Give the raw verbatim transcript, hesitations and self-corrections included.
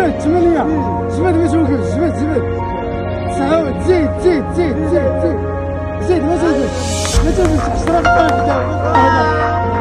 جبد ثمانية جبد ما توقفش جبد جبد تسعة زيد زيد زيد زيد زيد زيد ما توقفش ما توقفش عشرة في الطريق